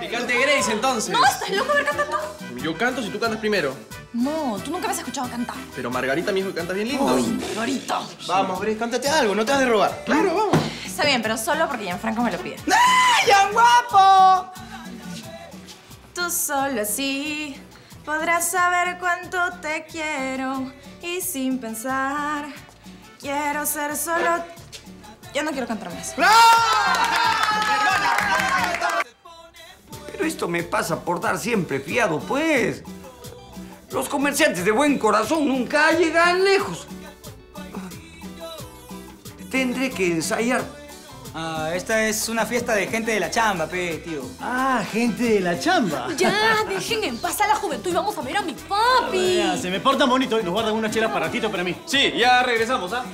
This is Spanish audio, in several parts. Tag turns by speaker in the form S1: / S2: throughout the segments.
S1: cante Grace, entonces.
S2: No, estás loco, a ver, canta tú.
S1: Yo canto si tú cantas primero.
S2: No, tú nunca me has escuchado cantar.
S1: Pero Margarita me dijo que cantas bien lindo.
S2: Uy, Margarita.
S1: Vamos, Grace, cántate algo, no te vas de robar. Claro, vamos.
S2: Está bien, pero solo porque Gianfranco me lo pide.
S1: ¡Ah, Gian guapo!
S2: Tú solo así podrás saber cuánto te quiero. Y sin pensar, quiero ser solo... Ya no quiero cantar más.
S3: Pero esto me pasa por dar siempre fiado, pues. Los comerciantes de buen corazón nunca llegan lejos. Tendré que ensayar.
S4: Ah, esta es una fiesta de gente de la chamba, tío.
S5: Ah, gente de la chamba.
S2: Ya, dejen en paz a la juventud y vamos a ver a mi papi.
S5: Ya, se me porta bonito y nos guardan una chela para ratito para mí.
S1: Sí, ya regresamos, ¿ah?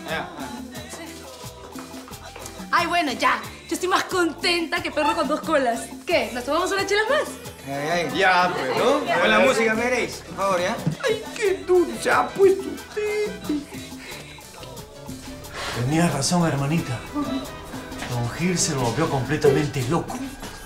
S6: Ay, bueno, ya. Yo estoy más contenta que perro con dos colas. ¿Qué? ¿Nos tomamos unas chelas más?
S1: Ya, pues, ¿no?
S4: Con la música, veréis, por favor, ¿ya?
S3: ¡Ay, qué dulce ha puesto usted!
S5: Tenía razón, hermanita. Don Gil se volvió completamente loco.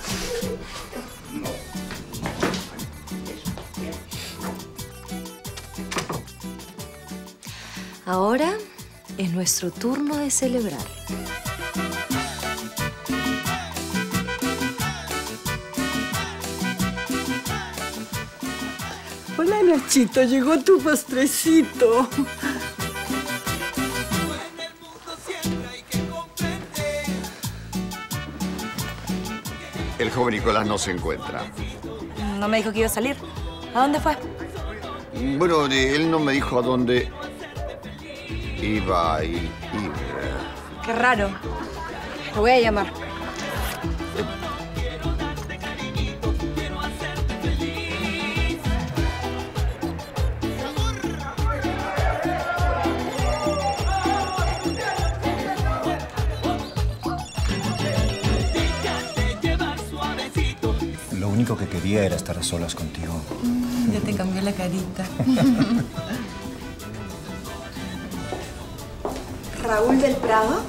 S7: Ahora es nuestro turno de celebrar.
S8: Hola, Nachito. Llegó tu postrecito.
S9: El joven Nicolás no se encuentra.
S2: No me dijo que iba a salir. ¿A dónde fue?
S9: Bueno, él no me dijo a dónde iba a ir.
S2: Qué raro. Lo voy a llamar.
S10: Lo único que quería era estar a solas contigo.
S2: Ya te cambió la carita. ¿Raúl del Prado?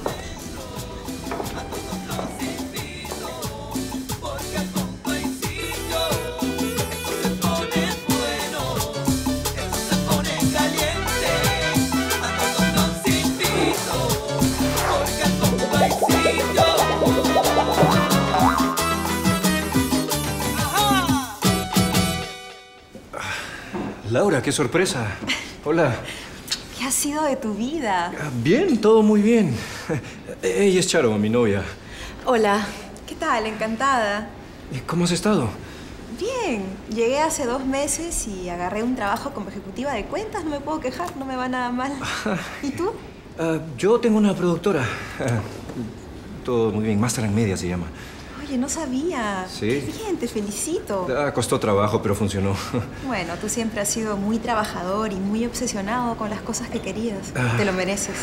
S10: Laura, qué sorpresa. Hola.
S2: ¿Qué ha sido de tu vida?
S10: Bien, todo muy bien. Ella es Charo, mi novia.
S2: Hola. ¿Qué tal? Encantada.
S10: ¿Cómo has estado?
S2: Bien. Llegué hace 2 meses y agarré un trabajo como ejecutiva de cuentas. No me puedo quejar, no me va nada mal. ¿Y tú?
S10: Yo tengo una productora. Todo muy bien. Master en Media se llama.
S2: Oye, no sabía.
S10: Sí.
S2: Qué bien, te felicito.
S10: Costó trabajo, pero funcionó.
S2: Bueno, tú siempre has sido muy trabajador y muy obsesionado con las cosas que querías. Te lo mereces.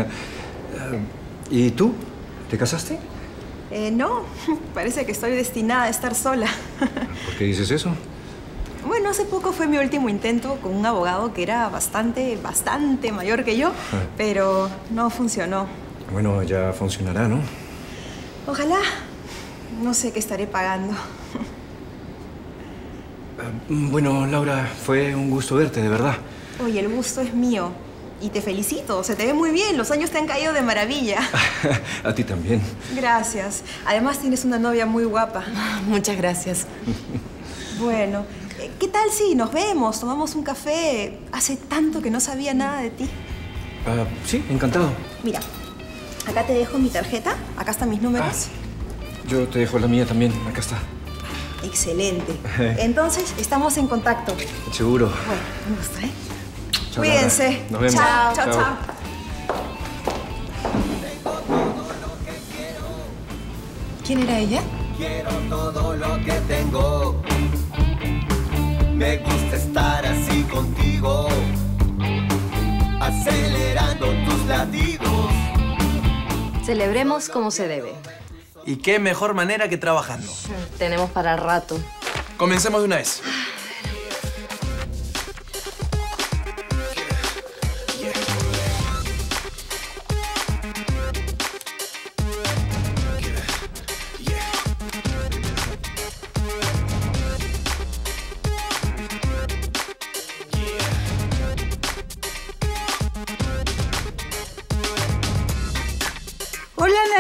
S10: ¿Y tú? ¿Te casaste?
S2: No, parece que estoy destinada a estar sola.
S10: ¿Por qué dices eso?
S2: Bueno, hace poco fue mi último intento con un abogado que era bastante mayor que yo, pero no funcionó.
S10: Bueno, ya funcionará, ¿no?
S2: Ojalá. No sé qué estaré pagando.
S10: Bueno, Laura, fue un gusto verte, de verdad.
S2: Oye, el gusto es mío. Y te felicito, se te ve muy bien. Los años te han caído de maravilla.
S10: A ti también.
S2: Gracias. Además, tienes una novia muy guapa.
S7: Muchas gracias.
S2: Bueno, ¿qué tal si nos vemos, tomamos un café? Hace tanto que no sabía nada de ti.
S10: Sí, encantado.
S2: Mira, acá te dejo mi tarjeta. Acá están mis números.
S10: Yo te dejo la mía también. Acá está.
S2: Excelente. Entonces, estamos en contacto.
S10: Seguro.
S2: Bueno, un gusto, ¿eh?
S10: Chao,
S2: Cuídense.
S10: Laura. Nos vemos.
S2: Chao, chao, chao. ¿Quién era ella?
S11: Quiero todo lo que tengo. Me gusta estar así contigo, acelerando tus latidos.
S7: Celebremos como se debe.
S1: ¿Y qué mejor manera que trabajando?
S7: Tenemos para el rato.
S1: Comencemos de una vez.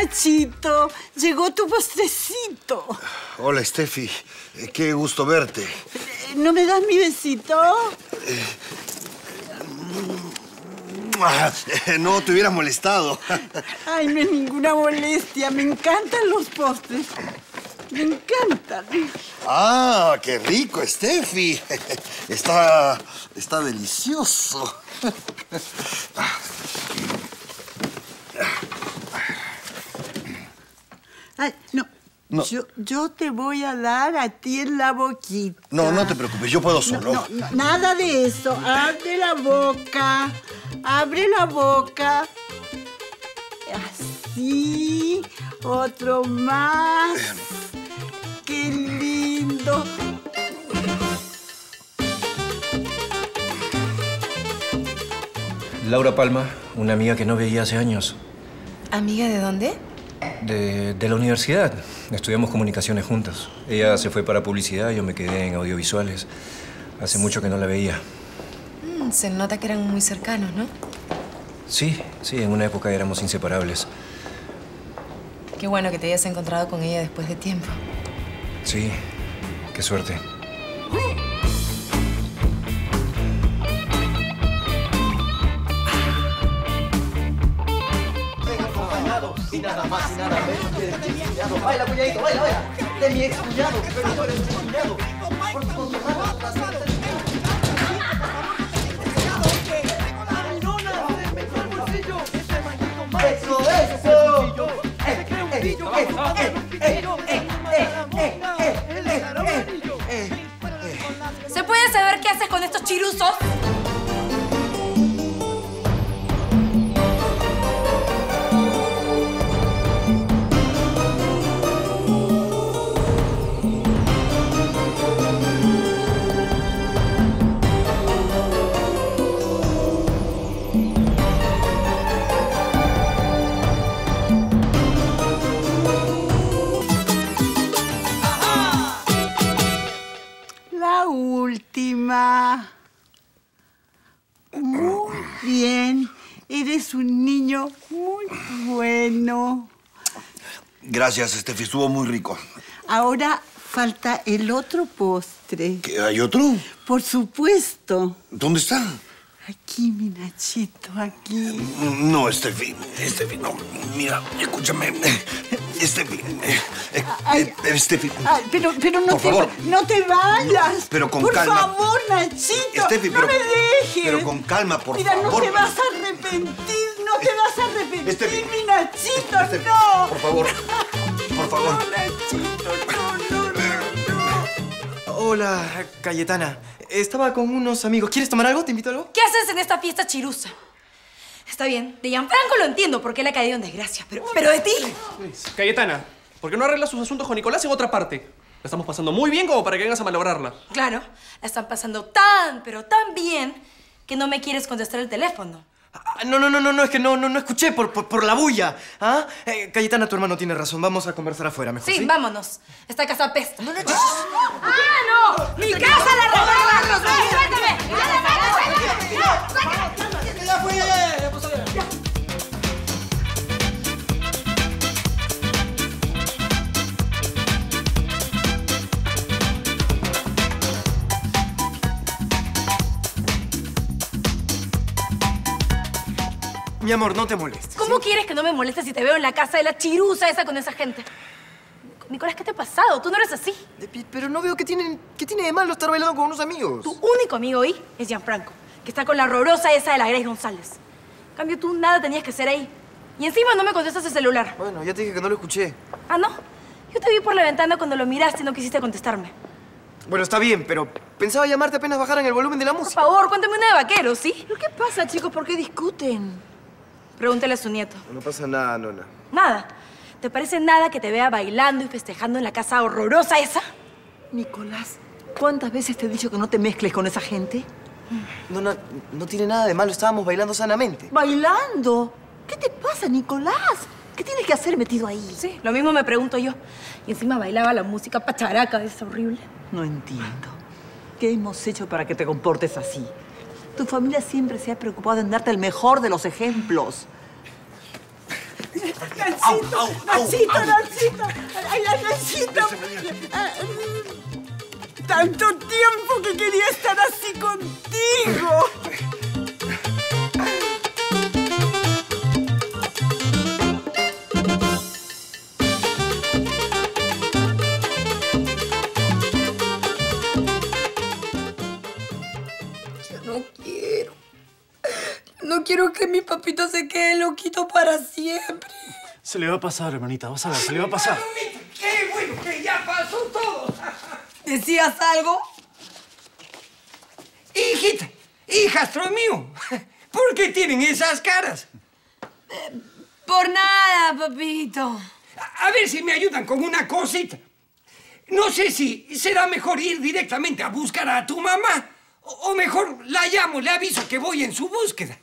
S8: Nachito. Llegó tu postrecito.
S9: Hola, Steffi. Qué gusto verte.
S8: ¿No me das mi besito?
S9: No te hubieras molestado.
S8: Ay, no es ninguna molestia. Me encantan los postres. Me encantan.
S9: Ah, qué rico, Steffi. Está delicioso.
S8: Ay, no.
S9: No.
S8: Yo te voy a dar a ti en la boquita.
S9: No, no te preocupes, yo puedo solo.
S8: No, nada de eso. Abre la boca. Abre la boca. Así. Otro más. ¡Qué lindo!
S10: Laura Palma, una amiga que no veía hace años.
S2: ¿Amiga de dónde?
S10: De la universidad. Estudiamos comunicaciones juntas. Ella se fue para publicidad, yo me quedé en audiovisuales. Hace mucho que no la veía.
S2: Se nota que eran muy cercanos, ¿no?
S10: Sí, en una época éramos inseparables.
S2: Qué bueno que te hayas encontrado con ella después de tiempo.
S10: Sí, qué suerte.
S11: Y nada más y nada menos que de mi cuñado. Baila, cuñadito, baila, baila. De mi ex cuñado, pero tú eres mi cuñado. Por tu condenado, ¡eso, eso!
S6: ¿Se puede saber qué haces con estos chiruzos?
S8: La última. Muy bien. Eres un niño muy bueno.
S9: Gracias, Steffi. Estuvo muy rico.
S8: Ahora falta el otro postre.
S9: ¿Qué, hay otro?
S8: Por supuesto.
S9: ¿Dónde está?
S8: Aquí, mi Nachito, aquí.
S9: No, Steffi, no. Mira, escúchame. Steffi, Steffi.
S8: Ay, pero no
S9: por favor.
S8: No te vayas.
S9: Pero con
S8: por
S9: calma.
S8: Por favor, Nachito.
S9: Steffi,
S8: no me dejes.
S9: Pero con calma, por
S8: Mira,
S9: favor.
S8: no te vas a arrepentir. No te vas a arrepentir,
S9: Steffi.
S8: mi Nachito.
S9: Steffi,
S8: no.
S9: Por favor. Por favor.
S8: No, Nachito, no.
S1: Hola, Cayetana. Estaba con unos amigos. ¿Quieres tomar algo? ¿Te invito a algo?
S6: ¿Qué haces en esta fiesta chirusa? Está bien, de Gianfranco lo entiendo porque le ha caído en desgracia, pero de ti.
S1: Cayetana, ¿por qué no arreglas sus asuntos con Nicolás en otra parte? La estamos pasando muy bien como para que vengas a malograrla.
S6: Claro, la están pasando tan, pero tan bien que no me quieres contestar el teléfono.
S1: No, es que no escuché por la bulla. ¿Ah? Cayetana, tu hermano tiene razón. Vamos a conversar afuera mejor, ¿sí?
S6: Sí, vámonos. Esta casa apesta. ¡Ah, no! ¡Mi casa la robaron! ¡Suéltame!
S11: ¡Ya fue! ¡Ya pasó!
S1: Mi amor, no te molestes.
S6: ¿Cómo quieres que no me moleste si te veo en la casa de la chirusa esa con esa gente? Nicolás, ¿qué te ha pasado? Tú no eres así.
S1: Pero no veo qué tiene de malo estar bailando con unos amigos.
S6: Tu único amigo hoy es Gianfranco, que está con la horrorosa esa de la Grace González. En cambio, tú nada tenías que hacer ahí. Y encima no me contestas el celular.
S1: Bueno, ya te dije que no lo escuché.
S6: Ah, ¿no? Yo te vi por la ventana cuando lo miraste y no quisiste contestarme.
S1: Bueno, está bien, pero pensaba llamarte apenas bajaran el volumen de la música.
S6: Por favor, cuéntame una de vaqueros, ¿sí?
S2: ¿Pero qué pasa, chicos? ¿Por qué discuten?
S6: Pregúntale a su nieto.
S1: No pasa nada, nona.
S6: Nada. ¿Te parece nada que te vea bailando y festejando en la casa horrorosa esa?
S2: Nicolás, ¿cuántas veces te he dicho que no te mezcles con esa gente?
S1: Nona, no tiene nada de malo. Estábamos bailando sanamente.
S2: ¿Bailando? ¿Qué te pasa, Nicolás? ¿Qué tienes que hacer metido ahí?
S6: Sí, lo mismo me pregunto yo. Y encima bailaba la música pacharaca esa horrible.
S2: No entiendo. ¿Qué hemos hecho para que te comportes así? Tu familia siempre se ha preocupado en darte el mejor de los ejemplos.
S8: Nachito. Ay, Nachito. Tanto tiempo que quería estar así contigo.
S6: No quiero que mi papito se quede loquito para siempre.
S5: Se le va a pasar, hermanita. Vas a ver, se le va a pasar.
S3: ¡Qué bueno que ya pasó todo!
S6: ¿Decías algo?
S3: Hijita, hijastro mío, ¿por qué tienen esas caras?
S6: Por nada, papito.
S3: A ver si me ayudan con una cosita. No sé si será mejor ir directamente a buscar a tu mamá o mejor la llamo, le aviso que voy en su búsqueda.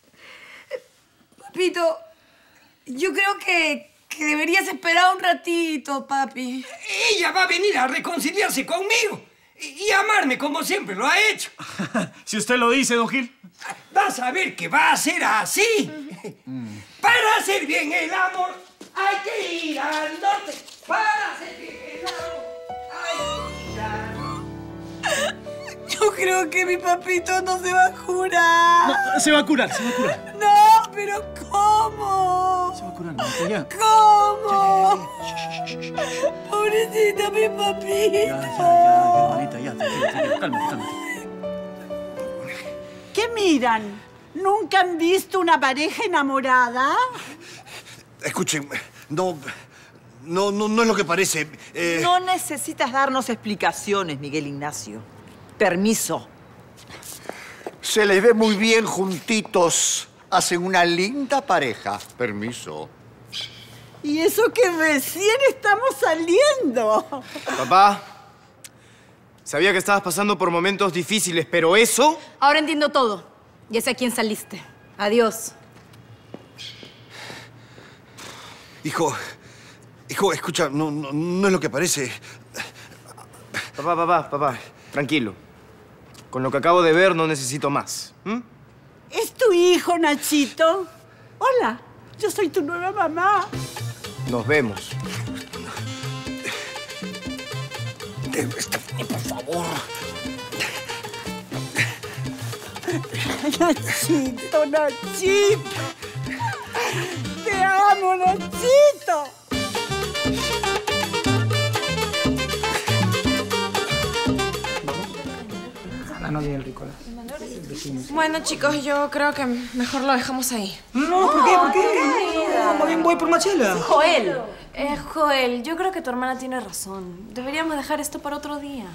S6: Papito, yo creo que deberías esperar un ratito, papi.
S3: Ella va a venir a reconciliarse conmigo y amarme como siempre lo ha hecho.
S5: Si usted lo dice, don Gil.
S3: Vas a ver que va a ser así. Para hacer bien el amor hay que ir al norte. Para hacer bien el amor hay que ir al norte.
S6: Yo creo que mi papito no se va a curar.
S5: No, se va a curar, se va a curar.
S6: No, pero ¿cómo?
S5: Se va a curar, hermanita, ya.
S6: ¿Cómo? Pobrecito mi papito.
S5: Ya, hermanita, ya. Tranquila. Cálmate.
S8: ¿Qué miran? ¿Nunca han visto una pareja enamorada?
S9: Escuchen, no es lo que parece.
S12: No necesitas darnos explicaciones, Miguel Ignacio. Permiso.
S9: Se les ve muy bien juntitos. Hacen una linda pareja. Permiso.
S8: Y eso que recién estamos saliendo.
S1: Papá, sabía que estabas pasando por momentos difíciles, pero eso...
S6: Ahora entiendo todo. Ya sé a quién saliste. Adiós.
S9: Hijo, escucha, no es lo que parece.
S1: Papá, tranquilo. Con lo que acabo de ver no necesito más.
S8: ¿Es tu hijo, Nachito? Hola, yo soy tu nueva mamá.
S1: Nos vemos.
S9: Por favor.
S8: Nachito. Te amo, Nachito.
S4: La novia del Ricola.
S2: Bueno, chicos, yo creo que mejor lo dejamos ahí.
S4: No, ¿por qué? No, más bien voy por Machela.
S2: Joel, yo creo que tu hermana tiene razón. Deberíamos dejar esto para otro día.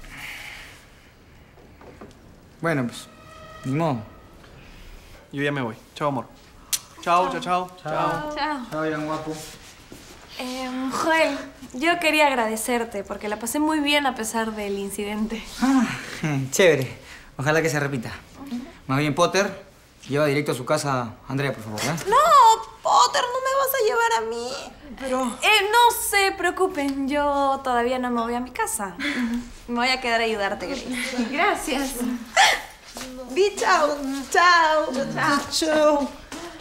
S4: Bueno, pues, ni modo.
S1: Yo ya me voy. Chao, amor. Chao.
S2: Chao.
S4: Chao, Ian, guapo.
S2: Joel, yo quería agradecerte porque la pasé muy bien a pesar del incidente.
S4: Chévere. Ojalá que se repita. Más bien, Potter, lleva directo a su casa a Andrea, por favor, ¿eh?
S2: No, Potter, no me vas a llevar a mí. Pero... no se preocupen, yo todavía no me voy a mi casa. Me voy a quedar a ayudarte, Grace. Gracias. Di chao. Chao.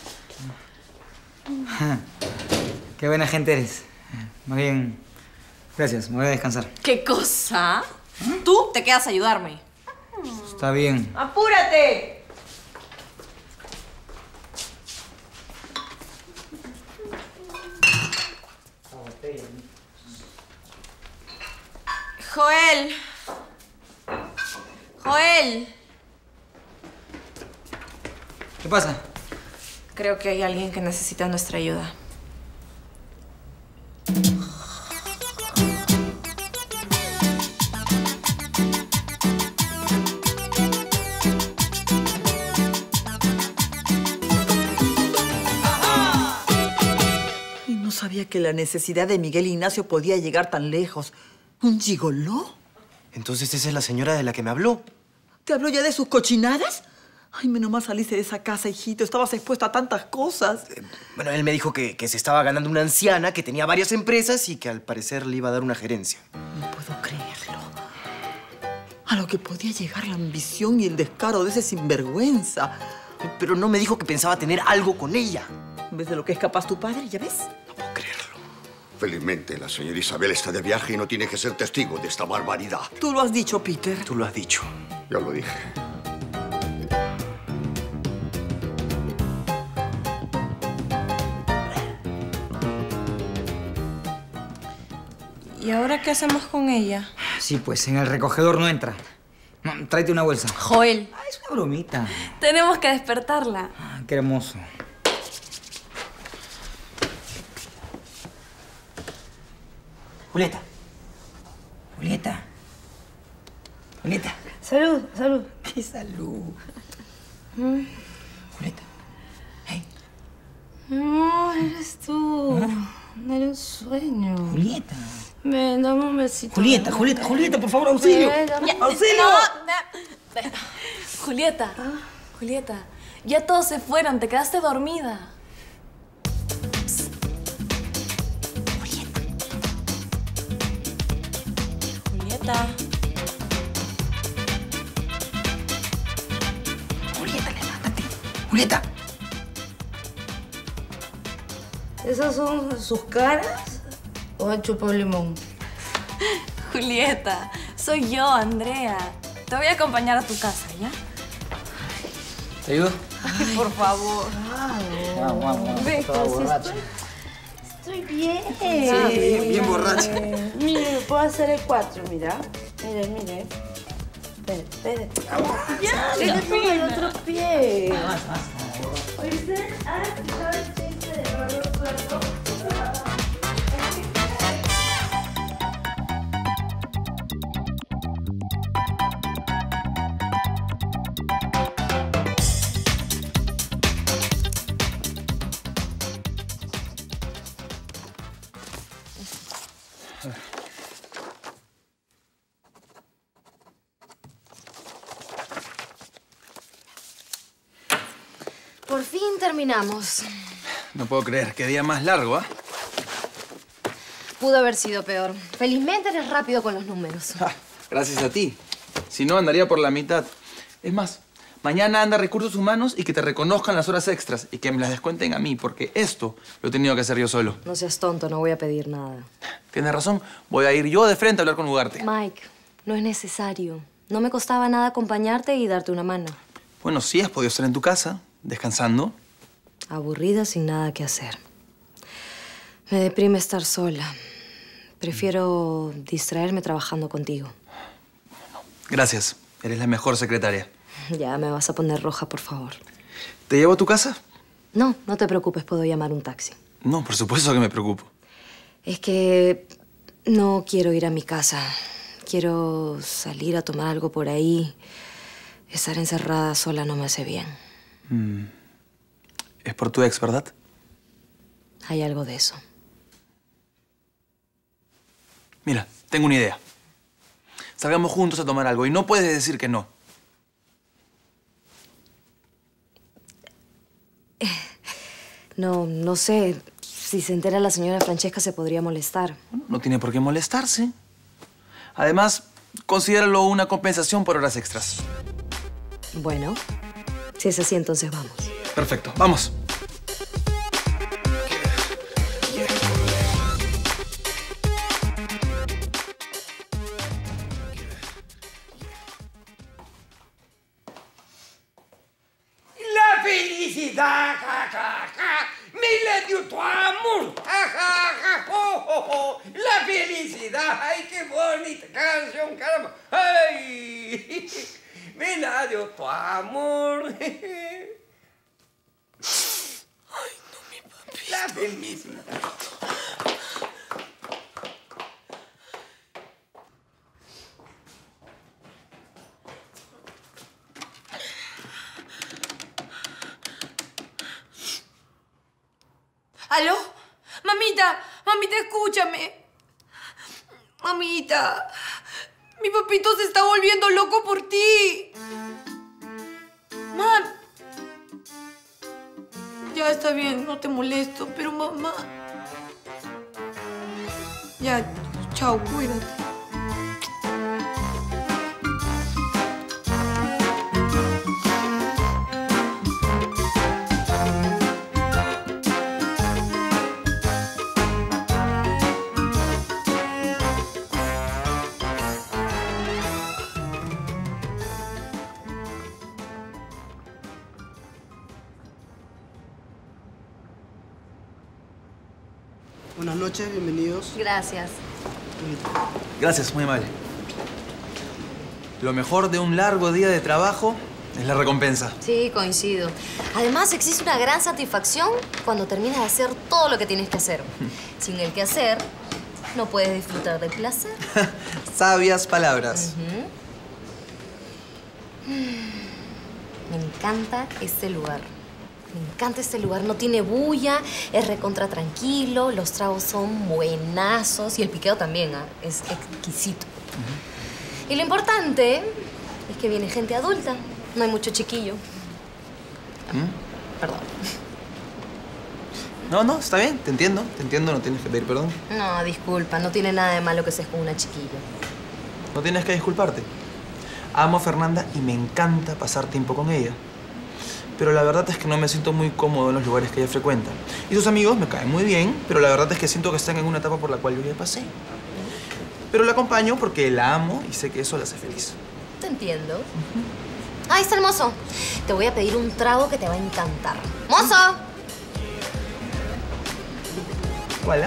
S4: Qué buena gente eres. Más bien, gracias. Me voy a descansar.
S2: ¿Qué cosa? Tú te quedas a ayudarme.
S4: Está bien.
S2: ¡Apúrate! Joel.
S4: ¿Qué pasa?
S2: Creo que hay alguien que necesita nuestra ayuda.
S12: Y no sabía que la necesidad de Miguel Ignacio podía llegar tan lejos. ¿Un gigoló?
S1: Entonces esa es la señora de la que me habló.
S12: ¿Te habló ya de sus cochinadas? Ay, menos mal saliste de esa casa, hijito. Estabas expuesto a tantas cosas.
S1: Bueno, él me dijo que se estaba ganando una anciana, que tenía varias empresas y que al parecer le iba a dar una gerencia.
S12: No puedo creerlo. A lo que podía llegar la ambición y el descaro de ese sinvergüenza.
S1: Pero no me dijo que pensaba tener algo con ella.
S12: ¿Ves de lo que es capaz tu padre? ¿Ya ves?
S1: ¿A poco?
S9: Felizmente, la señora Isabel está de viaje y no tiene que ser testigo de esta barbaridad.
S12: Tú lo has dicho, Peter.
S10: Tú lo has dicho.
S9: Ya lo dije.
S2: ¿Y ahora qué hacemos con ella?
S4: Sí, pues en el recogedor no entra. No, tráete una bolsa.
S6: Joel.
S4: Ah, es una bromita.
S6: Tenemos que despertarla.
S4: Ah, qué hermoso. Julieta. Julieta. Julieta.
S6: Salud, salud.
S4: ¡Qué salud! Julieta. Hey.
S6: No, eres tú. No era un sueño.
S4: Julieta.
S6: Ven, dame un besito.
S4: Julieta, Julieta, Julieta, por favor, auxilio. ¡Auxilio!
S6: Julieta, Julieta, ya todos se fueron, te quedaste dormida. Julieta.
S4: Julieta, levántate. Julieta.
S6: ¿Esas son sus caras o ha chupado limón? Julieta, soy yo, Andrea. Te voy a acompañar a tu casa, ¿ya?
S4: ¿Te ayudo?
S6: Ay, por favor.
S4: Vamos,
S6: Ve,
S4: toda borracha.
S6: Estoy bien.
S4: Sí, bien borracha.
S6: Mire, puedo hacer el 4, mira. Mire, mire. Espere. Ya, le pongo el otro pie. ¿Oíste? Ahora escuchaba el chiste de Barrio Puerto.
S7: Por fin terminamos.
S13: No puedo creer, qué día más largo, ¿ah?
S7: Pudo haber sido peor. Felizmente eres rápido con los números.
S13: Gracias a ti. Si no, andaría por la mitad. Es más, mañana anda Recursos Humanos y que te reconozcan las horas extras y que me las descuenten a mí, porque esto lo he tenido que hacer yo solo.
S7: No seas tonto, no voy a pedir nada.
S13: Tienes razón, voy a ir yo de frente a hablar con Ugarte.
S7: Mike, no es necesario. No me costaba nada acompañarte y darte una mano.
S13: Bueno, sí, has podido estar en tu casa, descansando.
S7: Aburrida sin nada que hacer. Me deprime estar sola. Prefiero distraerme trabajando contigo.
S13: Gracias, eres la mejor secretaria.
S7: Ya me vas a poner roja, por favor.
S13: ¿Te llevo a tu casa?
S7: No, no te preocupes, puedo llamar un taxi.
S13: No, por supuesto que me preocupo.
S7: Es que no quiero ir a mi casa. Quiero salir a tomar algo por ahí. Estar encerrada sola no me hace bien.
S13: Es por tu ex, ¿verdad?
S7: Hay algo de eso.
S13: Mira, tengo una idea. Salgamos juntos a tomar algo y no puedes decir que no.
S7: No sé. Si se entera la señora Francesca se podría molestar.
S13: No tiene por qué molestarse. Además, considéralo una compensación por horas extras.
S7: Bueno, si es así, entonces vamos.
S13: Perfecto, vamos.
S3: La felicidad, ja, ja, ja, me la dio tu amor, ja, ja, ja, oh, oh, oh. La felicidad, ay, qué bonita canción, caramba, ay, me la dio tu amor. Ay, no, mi papi. La felicidad.
S2: ¿Aló? Mamita, mamita, escúchame. Mamita, mi papito se está volviendo loco por ti. Mam. Ya está bien, no te molesto, pero mamá. Ya, chao, cuídate.
S14: Buenas noches, bienvenidos.
S7: Gracias.
S13: Gracias, muy amable. Lo mejor de un largo día de trabajo es la recompensa.
S7: Sí, coincido. Además, existe una gran satisfacción cuando terminas de hacer todo lo que tienes que hacer. Sin el que hacer, no puedes disfrutar del placer.
S13: Sabias palabras.
S7: Me encanta este lugar. Me encanta este lugar. No tiene bulla, es recontra tranquilo, los tragos son buenazos y el piqueo también, ¿ah? Es exquisito. Y lo importante es que viene gente adulta. No hay mucho chiquillo. Perdón.
S13: No, está bien, te entiendo, no tienes que pedir perdón.
S7: No, disculpa, no tiene nada de malo que seas con una chiquilla.
S13: No tienes que disculparte. Amo a Fernanda y me encanta pasar tiempo con ella. Pero la verdad es que no me siento muy cómodo en los lugares que ella frecuenta. Y sus amigos me caen muy bien, pero la verdad es que siento que están en una etapa por la cual yo ya pasé. Pero la acompaño porque la amo y sé que eso la hace feliz.
S7: Te entiendo. Ahí está el mozo. Te voy a pedir un trago que te va a encantar. ¡Mozo!
S13: ¿Cuál?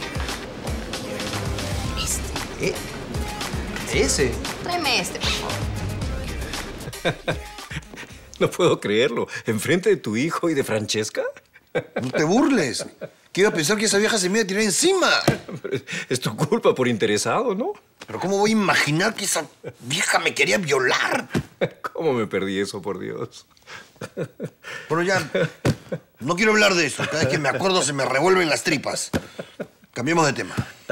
S7: Este.
S13: ¿Ese?
S7: Tráeme este, por favor.
S10: No puedo creerlo. ¿Enfrente de tu hijo y de Francesca?
S15: No te burles. ¿Qué iba a pensar que esa vieja se me iba a tirar encima?
S10: Es tu culpa por interesado, ¿no?
S15: Pero ¿cómo voy a imaginar que esa vieja me quería violar?
S10: ¿Cómo me perdí eso, por Dios?
S15: Bueno, ya, no quiero hablar de eso. Cada vez que me acuerdo se me revuelven las tripas. Cambiemos de tema.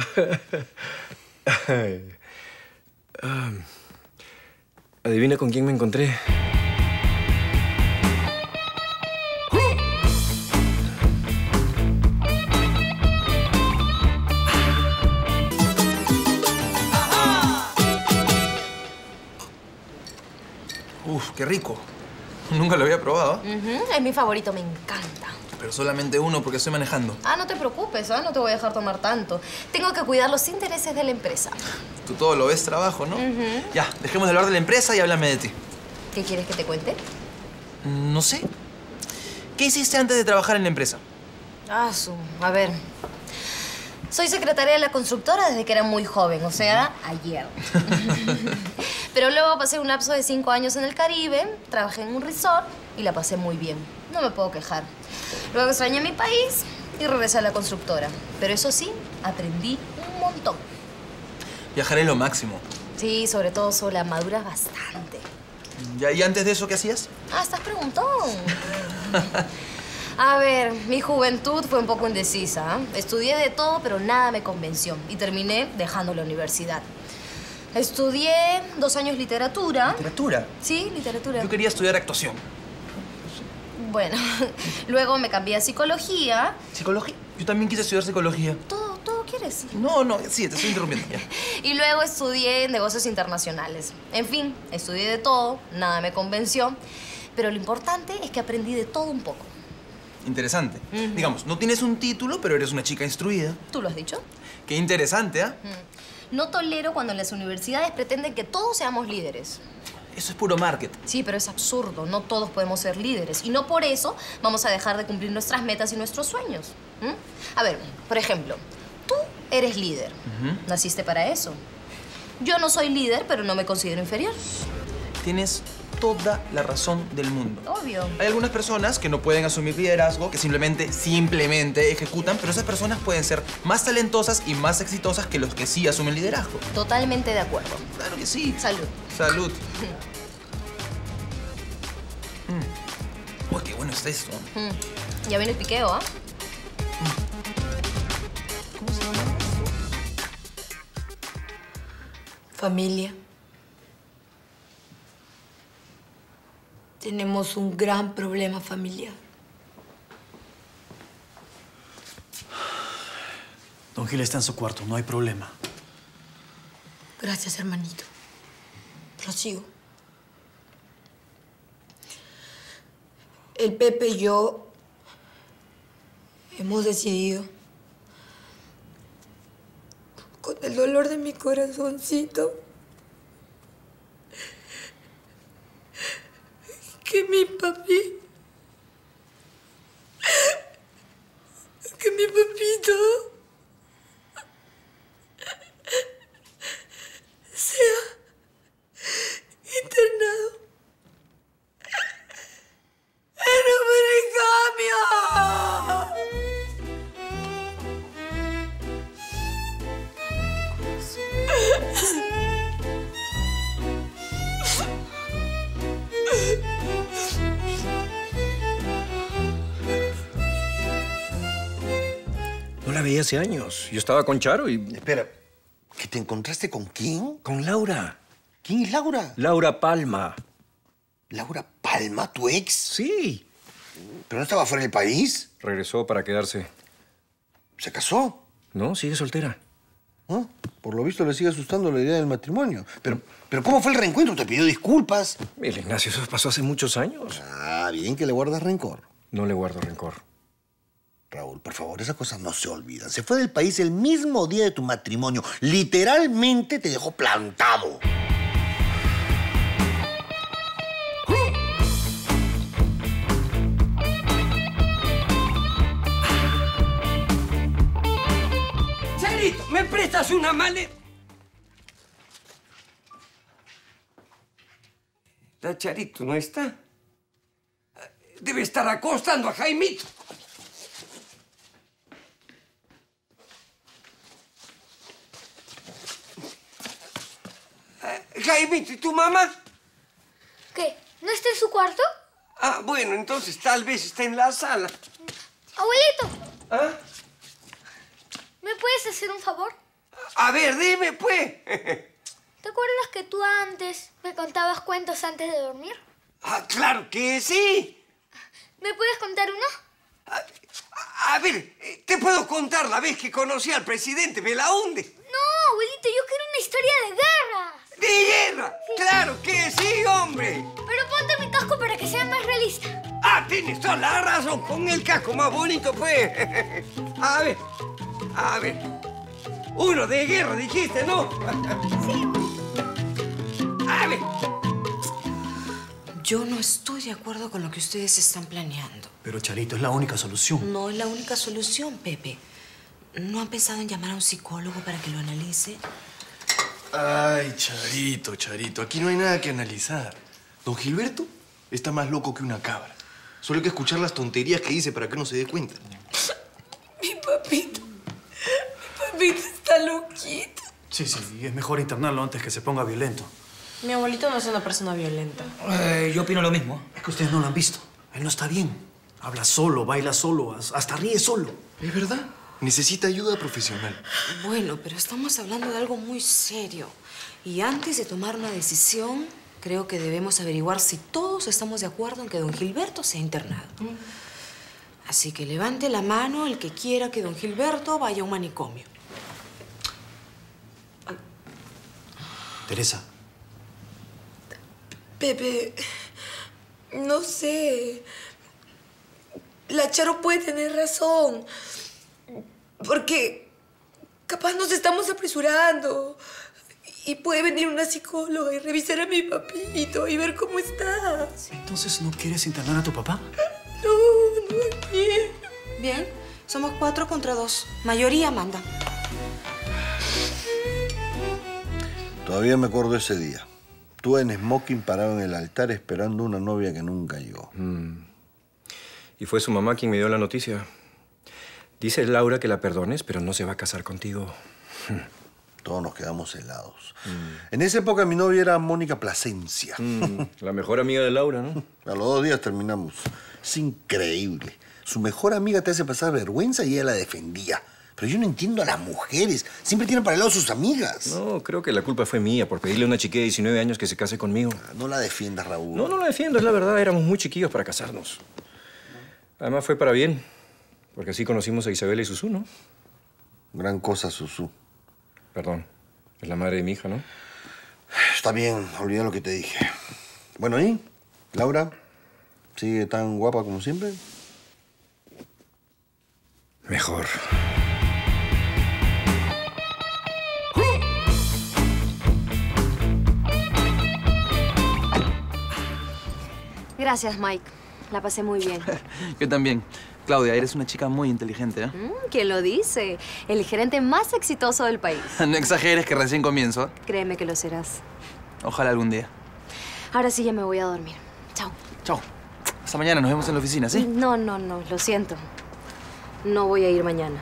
S10: Adivina con quién me encontré.
S13: Uf, qué rico. Nunca lo había probado.
S7: Es mi favorito, me encanta.
S13: Pero solamente uno porque estoy manejando.
S7: Ah, no te preocupes, ¿ah? No te voy a dejar tomar tanto. Tengo que cuidar los intereses de la empresa.
S13: Tú todo lo ves trabajo, ¿no? Ya, dejemos de hablar de la empresa y háblame de ti.
S7: ¿Qué quieres que te cuente?
S13: No sé. ¿Qué hiciste antes de trabajar en la empresa?
S7: A ver. Soy secretaria de la constructora desde que era muy joven, o sea, ayer. Pero luego pasé un lapso de 5 años en el Caribe, trabajé en un resort y la pasé muy bien. No me puedo quejar. Luego extrañé mi país y regresé a la constructora. Pero eso sí, aprendí un montón.
S13: Viajar es lo máximo.
S7: Sí, sobre todo sola, maduras bastante.
S13: ¿Ya? ¿Y antes de eso qué hacías?
S7: Estás preguntón. A ver, mi juventud fue un poco indecisa. Estudié de todo, pero nada me convenció. Y terminé dejando la universidad. Estudié 2 años literatura.
S13: ¿Literatura?
S7: Sí, literatura.
S13: Yo quería estudiar actuación.
S7: Bueno, luego me cambié a psicología.
S13: ¿Psicología? Yo también quise estudiar psicología.
S7: ¿Todo quieres?
S13: No, sí, te estoy interrumpiendo. Ya.
S7: Y luego estudié negocios internacionales. En fin, estudié de todo, nada me convenció. Pero lo importante es que aprendí de todo un poco.
S13: Interesante. Digamos, no tienes un título, pero eres una chica instruida.
S7: ¿Tú lo has dicho?
S13: Qué interesante, ¿ah?
S7: No tolero cuando en las universidades pretenden que todos seamos líderes.
S13: Eso es puro marketing.
S7: Sí, pero es absurdo. No todos podemos ser líderes. Y no por eso vamos a dejar de cumplir nuestras metas y nuestros sueños. A ver, por ejemplo, tú eres líder. Naciste para eso. Yo no soy líder, pero no me considero inferior.
S13: Tienes toda la razón del mundo.
S7: Obvio.
S13: Hay algunas personas que no pueden asumir liderazgo, que simplemente ejecutan, pero esas personas pueden ser más talentosas y más exitosas que los que sí asumen liderazgo.
S7: Totalmente de acuerdo.
S13: Claro que sí.
S7: Salud.
S13: Salud. Uy, qué bueno está esto.
S7: Ya viene el piqueo, ¿ah?
S13: ¿Cómo se llama?
S6: Familia. Tenemos un gran problema familiar.
S5: Don Gil está en su cuarto, no hay problema.
S6: Gracias, hermanito. Prosigo. El Pepe y yo hemos decidido, con el dolor de mi corazoncito, que mi papito
S10: No la veía hace años. Yo estaba con Charo y...
S15: Espera, ¿que te encontraste con quién?
S10: Con Laura.
S15: ¿Quién es Laura?
S10: Laura Palma.
S15: ¿Laura Palma, tu ex?
S10: Sí.
S15: ¿Pero no estaba fuera del país?
S10: Regresó para quedarse.
S15: ¿Se casó?
S10: No, sigue soltera.
S15: ¿Ah? Por lo visto le sigue asustando la idea del matrimonio. Pero ¿cómo fue el reencuentro? ¿Te pidió disculpas?
S10: Mira, Ignacio, eso pasó hace muchos años.
S15: Ah, bien que le guardas rencor.
S10: No le guardo rencor.
S15: Raúl, por favor, esas cosas no se olvidan. Se fue del país el mismo día de tu matrimonio. Literalmente te dejó plantado.
S3: Charito, ¿me prestas una maleta? La Charito no está. Debe estar acostando a Jaimito. Jaimito, ¿y tu mamá?
S14: ¿Qué? ¿No está en su cuarto?
S3: Ah, bueno, entonces tal vez está en la sala.
S14: Abuelito.
S3: ¿Ah?
S14: ¿Me puedes hacer un favor?
S3: A ver, dime, pues.
S14: ¿Te acuerdas que tú antes me contabas cuentos antes de dormir?
S3: Ah, claro que sí.
S14: ¿Me puedes contar uno?
S3: A ver, te puedo contar la vez que conocí al presidente Belaúnde.
S14: No, abuelito, yo quiero una historia de guerra.
S3: ¿De guerra? Sí. ¡Claro que sí, hombre!
S14: Pero ponte mi casco para que sea más realista.
S3: Ah, tienes toda la razón. Con el casco más bonito, pues. A ver. Uno de guerra, dijiste, ¿no?
S14: Sí.
S3: A ver.
S16: Yo no estoy de acuerdo con lo que ustedes están planeando.
S5: Pero, Charito, es la única solución.
S16: No es la única solución, Pepe. ¿No han pensado en llamar a un psicólogo para que lo analice?
S1: Ay, Charito, aquí no hay nada que analizar. Don Gilberto está más loco que una cabra. Solo hay que escuchar las tonterías que dice para que uno se dé cuenta.
S6: Mi papito está loquito.
S5: Sí, es mejor internarlo antes que se ponga violento.
S2: Mi abuelito no es una persona violenta.
S4: Yo opino lo mismo.
S5: Es que ustedes no lo han visto. Él no está bien. Habla solo, baila solo, hasta ríe solo.
S1: ¿Es verdad? Necesita ayuda profesional.
S16: Bueno, pero estamos hablando de algo muy serio. Y antes de tomar una decisión, creo que debemos averiguar si todos estamos de acuerdo en que don Gilberto sea internado. Así que levante la mano el que quiera que don Gilberto vaya a un manicomio.
S5: Teresa.
S6: Pepe, no sé. La Charo puede tener razón. Porque capaz nos estamos apresurando. Y puede venir una psicóloga y revisar a mi papito y ver cómo está.
S5: ¿Entonces no quieres internar a tu papá?
S6: No quiero.
S16: Bien, somos 4 contra 2. Mayoría manda.
S15: Todavía me acuerdo ese día. Tú en smoking parado en el altar esperando una novia que nunca llegó.
S10: Y fue su mamá quien me dio la noticia. Dice Laura que la perdones, pero no se va a casar contigo.
S15: Todos nos quedamos helados. En esa época mi novia era Mónica Plasencia.
S10: La mejor amiga de Laura, ¿no?
S15: A los 2 días terminamos. Es increíble. Su mejor amiga te hace pasar vergüenza y ella la defendía. Pero yo no entiendo a las mujeres. Siempre tienen para el lado a sus amigas.
S10: No, creo que la culpa fue mía por pedirle a una chiquilla de 19 años que se case conmigo.
S15: No la defiendas, Raúl.
S10: No la defiendo, es la verdad. Éramos muy chiquillos para casarnos. Además fue para bien, porque así conocimos a Isabela y Susú, ¿no?
S15: Gran cosa, Susú.
S10: Perdón, es la madre de mi hija, ¿no?
S15: Está bien, olvidé lo que te dije. Bueno, ¿y? ¿Laura? ¿Sigue tan guapa como siempre?
S10: Mejor.
S7: Gracias, Mike. La pasé muy bien.
S13: Yo también. Claudia, eres una chica muy inteligente, ¿eh?
S7: ¿Quién lo dice? El gerente más exitoso del país.
S13: No exageres que recién comienzo.
S7: Créeme que lo serás.
S13: Ojalá algún día.
S7: Ahora sí ya me voy a dormir. Chao.
S13: Chao. Hasta mañana, nos vemos en la oficina, ¿sí?
S7: No, lo siento. No voy a ir mañana.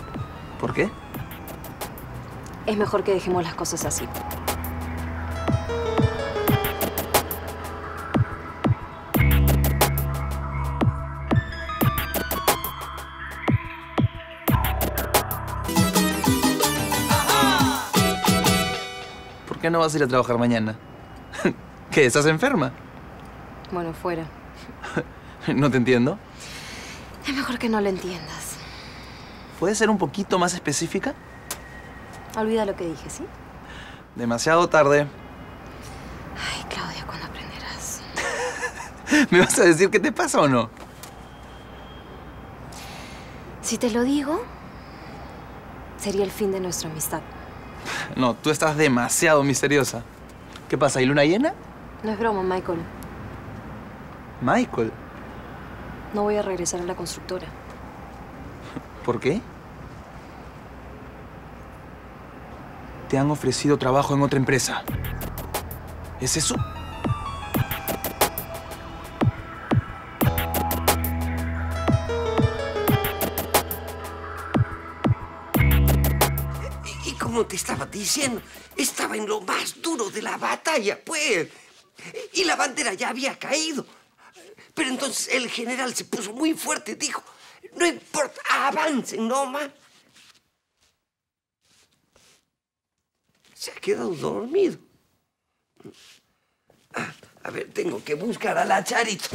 S13: ¿Por qué?
S7: Es mejor que dejemos las cosas así.
S13: ¿Por qué no vas a ir a trabajar mañana? ¿Qué? ¿Estás enferma?
S7: Bueno, fuera.
S13: No te entiendo.
S7: Es mejor que no lo entiendas.
S13: ¿Puedes ser un poquito más específica?
S7: Olvida lo que dije, ¿sí?
S13: Demasiado tarde.
S7: Ay, Claudia, ¿cuándo aprenderás?
S13: ¿Me vas a decir qué te pasa o no?
S7: Si te lo digo, sería el fin de nuestra amistad.
S13: No, tú estás demasiado misteriosa. ¿Qué pasa? ¿Hay luna llena?
S7: No es broma, Michael.
S13: Michael.
S7: No voy a regresar a la constructora.
S13: ¿Por qué? Te han ofrecido trabajo en otra empresa. ¿Es eso?
S3: Y como te estaba diciendo, estaba en lo más duro de la batalla, pues. Y la bandera ya había caído. Pero entonces el general se puso muy fuerte y dijo, no importa, avancen nomás. Se ha quedado dormido. A ver, tengo que buscar a la Charito.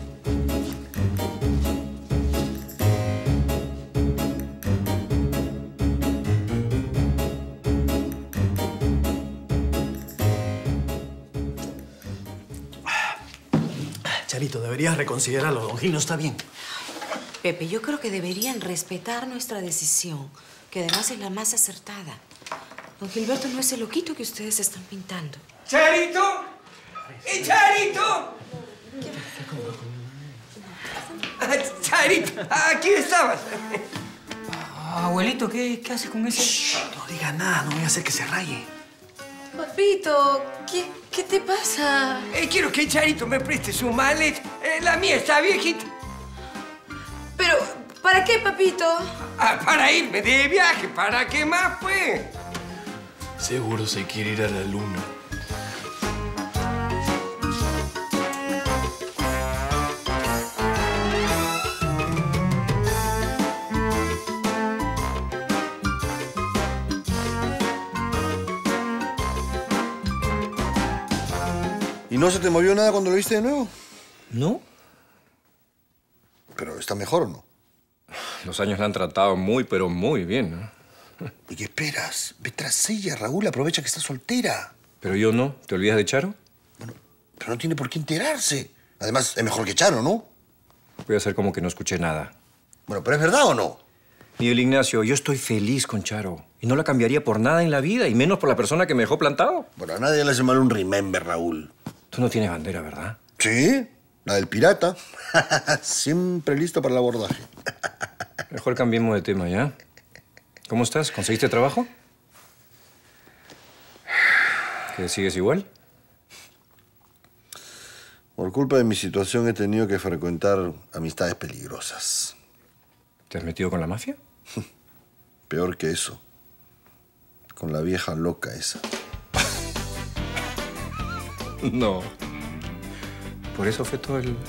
S5: Charito, deberías reconsiderarlo. Don Gil no está bien.
S16: Pepe, yo creo que deberían respetar nuestra decisión, que además es la más acertada. Don Gilberto no es el loquito que ustedes están pintando.
S3: ¡Charito! ¡Charito! ¡Charito! ¡Aquí estabas!
S4: Abuelito, ¿qué haces con ese?
S5: Shh, no digas nada, no voy a hacer que se raye.
S2: Papito, ¿qué te pasa?
S3: Quiero que Charito me preste su maleta. La mía está viejita.
S2: Pero, ¿para qué, papito?
S3: Para irme de viaje. ¿Para qué más, pues?
S1: Seguro se quiere ir a la luna.
S15: ¿Y no se te movió nada cuando lo viste de nuevo?
S10: No.
S15: ¿Pero está mejor o no?
S10: Los años la han tratado muy, pero muy bien, ¿no?
S15: ¿Y qué esperas? Ve tras ella, Raúl. Aprovecha que está soltera.
S10: Pero yo no. ¿Te olvidas de Charo?
S15: Pero no tiene por qué enterarse. Además, es mejor que Charo, ¿no?
S10: Voy a hacer como que no escuché nada.
S15: Bueno, ¿pero es verdad o no?
S10: Miguel Ignacio, yo estoy feliz con Charo. Y no la cambiaría por nada en la vida, y menos por la persona que me dejó plantado.
S15: Bueno, a nadie le hace mal un remember, Raúl.
S10: Tú no tienes bandera, ¿verdad?
S15: Sí, la del pirata. Siempre listo para el abordaje.
S10: Mejor cambiemos de tema, ¿ya? ¿Cómo estás? ¿Conseguiste trabajo? ¿Que sigues igual?
S15: Por culpa de mi situación he tenido que frecuentar amistades peligrosas.
S10: ¿Te has metido con la mafia?
S15: Peor que eso. Con la vieja loca esa.
S10: No. Por eso fue todo el...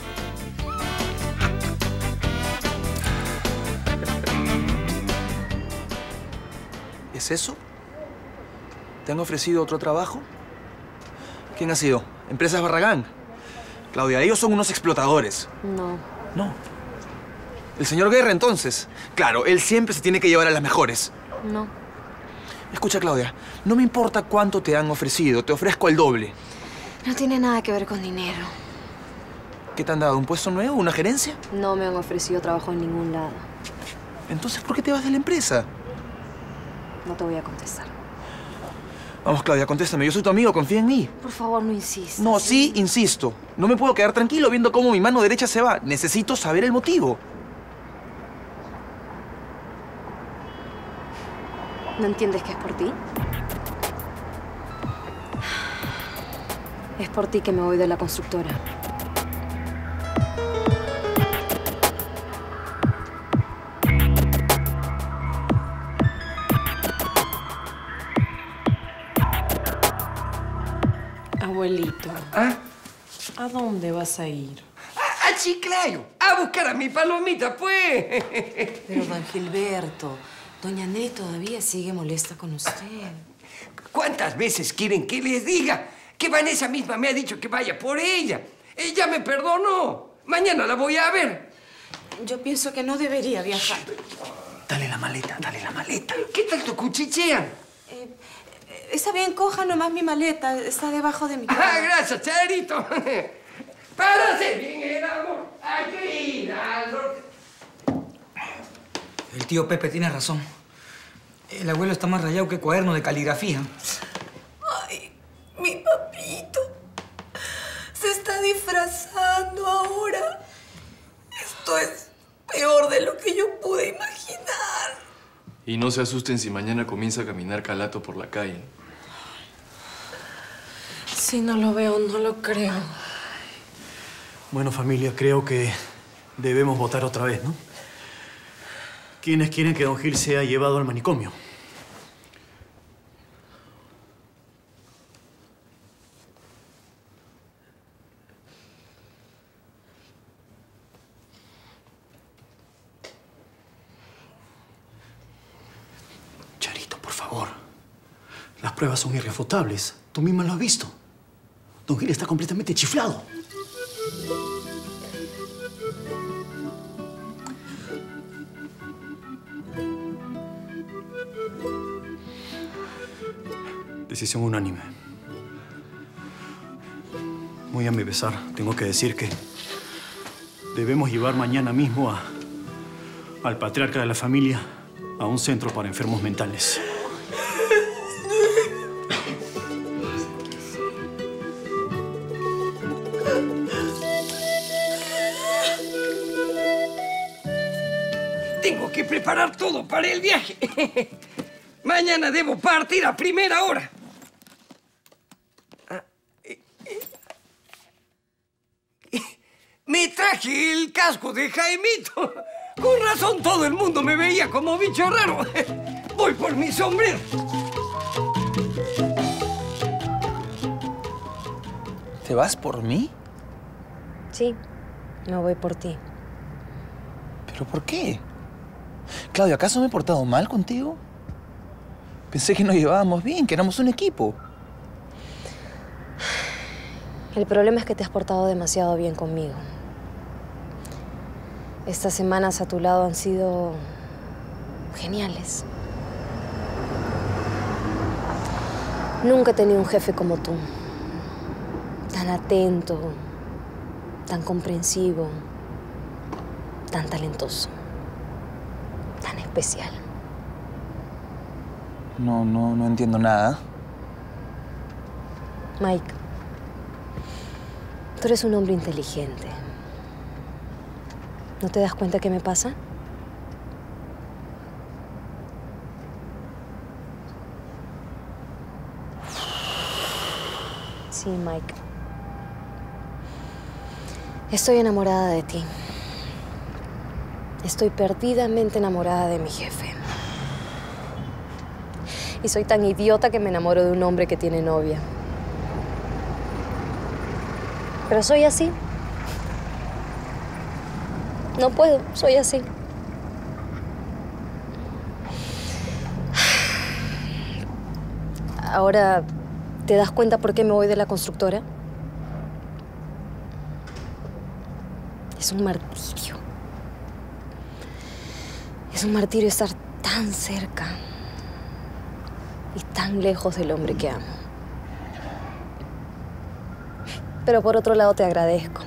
S13: ¿Es eso? ¿Te han ofrecido otro trabajo? ¿Quién ha sido? Empresas Barragán. Claudia, ellos son unos explotadores.
S7: No.
S13: No. ¿El señor Guerra, entonces? Claro, él siempre se tiene que llevar a las mejores.
S7: No.
S13: Escucha, Claudia, no me importa cuánto te han ofrecido, te ofrezco el doble.
S7: No tiene nada que ver con dinero.
S13: ¿Qué te han dado? ¿Un puesto nuevo? ¿Una gerencia?
S7: No me han ofrecido trabajo en ningún lado.
S13: Entonces, ¿por qué te vas de la empresa?
S7: No te voy a contestar.
S13: Vamos, Claudia, contéstame. Yo soy tu amigo, confía en mí.
S7: Por favor, no insistas.
S13: No, sí, insisto. No me puedo quedar tranquilo viendo cómo mi mano derecha se va. Necesito saber el motivo.
S7: ¿No entiendes que es por ti? Es por ti que me voy de la constructora.
S16: Abuelito.
S3: ¿Ah?
S16: ¿A dónde vas a ir?
S3: A Chiclayo, a buscar a mi palomita, pues.
S16: Pero, don Gilberto, doña Nelly todavía sigue molesta con usted.
S3: ¿Cuántas veces quieren que les diga que Vanessa misma me ha dicho que vaya por ella? Ella me perdonó. Mañana la voy a ver.
S16: Yo pienso que no debería viajar.
S13: Dale la maleta, dale la maleta.
S3: ¿Qué tanto cuchichean?
S16: Está bien, coja nomás mi maleta. Está debajo de mi cama.
S3: Ah, gracias, Charito. Para hacer bien el amor, hay que ir al norte.
S4: El tío Pepe tiene razón. El abuelo está más rayado que cuaderno de caligrafía.
S2: Ay, mi papito. Se está disfrazando ahora. Esto es peor de lo que yo pude imaginar.
S1: Y no se asusten si mañana comienza a caminar calato por la calle.
S16: Si no lo veo, no lo creo.
S5: Bueno, familia, creo que debemos votar otra vez, ¿no? ¿Quiénes quieren que don Gil sea llevado al manicomio? Charito, por favor. Las pruebas son irrefutables. Tú misma lo has visto. Don Gil está completamente chiflado. Decisión unánime. Muy a mi pesar, tengo que decir que debemos llevar mañana mismo al patriarca de la familia a un centro para enfermos mentales.
S3: Tengo que preparar todo para el viaje. Mañana debo partir a primera hora. Me traje el casco de Jaimito. Con razón todo el mundo me veía como bicho raro. Voy por mi sombrero.
S13: ¿Te vas por mí?
S7: Sí, me voy por ti.
S13: ¿Pero por qué? Claudia, ¿acaso me he portado mal contigo? Pensé que nos llevábamos bien, que éramos un equipo.
S7: El problema es que te has portado demasiado bien conmigo. Estas semanas a tu lado han sido geniales. Nunca he tenido un jefe como tú. Tan atento, tan comprensivo, tan talentoso, tan especial.
S13: No entiendo nada.
S7: Mike, tú eres un hombre inteligente. ¿No te das cuenta qué me pasa? Sí, Mike. Estoy enamorada de ti. Estoy perdidamente enamorada de mi jefe. Y soy tan idiota que me enamoro de un hombre que tiene novia. Pero soy así. No puedo, soy así. Ahora, ¿te das cuenta por qué me voy de la constructora? Es un martirio. Es un martirio estar tan cerca y tan lejos del hombre que amo. Pero por otro lado te agradezco.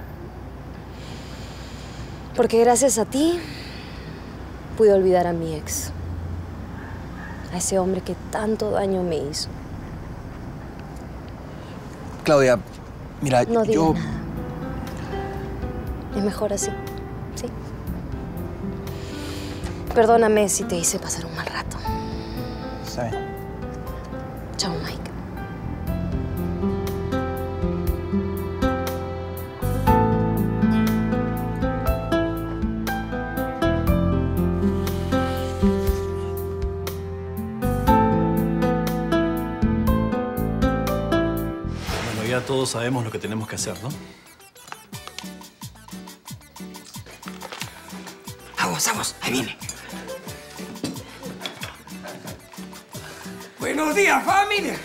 S7: Porque gracias a ti pude olvidar a mi ex. A ese hombre que tanto daño me hizo.
S13: Claudia, mira,
S7: No digas nada. Es mejor así, ¿sí? Perdóname si te hice pasar un mal rato.
S13: Está bien.
S7: Chao, Mike.
S5: Bueno, ya todos sabemos lo que tenemos que hacer, ¿no?
S3: Aguas, aguas, ahí viene. Buenos días, familia.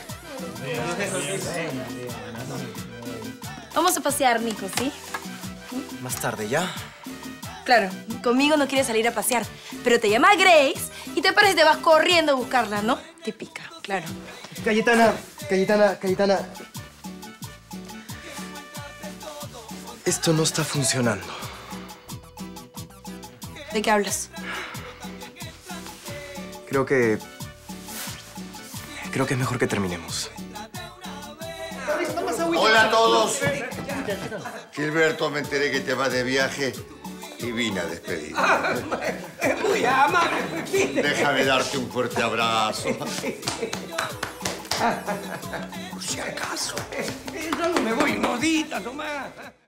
S2: Vamos a pasear, Nico, ¿sí?
S11: Más tarde, ¿ya?
S2: Claro, conmigo no quieres salir a pasear, pero te llama Grace y te parece que te vas corriendo a buscarla, ¿no? Te pica, claro.
S11: Cayetana. Esto no está funcionando.
S2: ¿De qué hablas?
S11: Creo que es mejor que terminemos.
S15: Hola a todos. Gilberto, me enteré que te vas de viaje y vine a despedir.
S3: Es muy amable, ¿viste?
S15: Déjame darte un fuerte abrazo. Por si acaso.
S3: Yo no me voy unos días nomás.